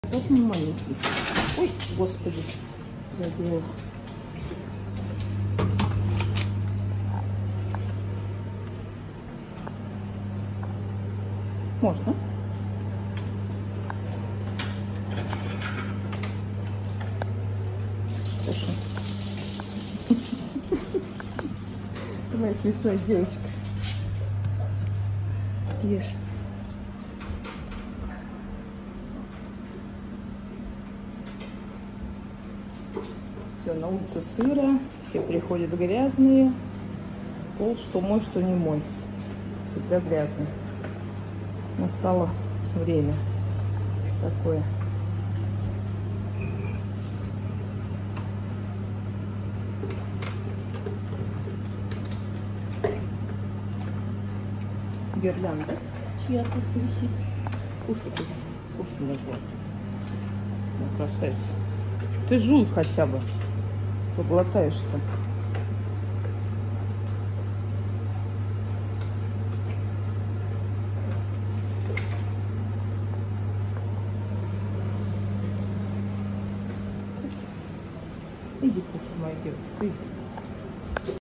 Тот не маленький. Ой, господи, задела. Можно? Хорошо. Моя смешная девочка. Ешь. Все, на улице сыро, все приходят грязные. Пол что мой, что не мой. Всегда грязный. Настало время такое. Гирлянда чья тут висит. Кушай, кушай, кушай на зло. Ну, красавица. Ты жуй хотя бы. Поглотаешь-то. Иди кушай, моя девочка, иди.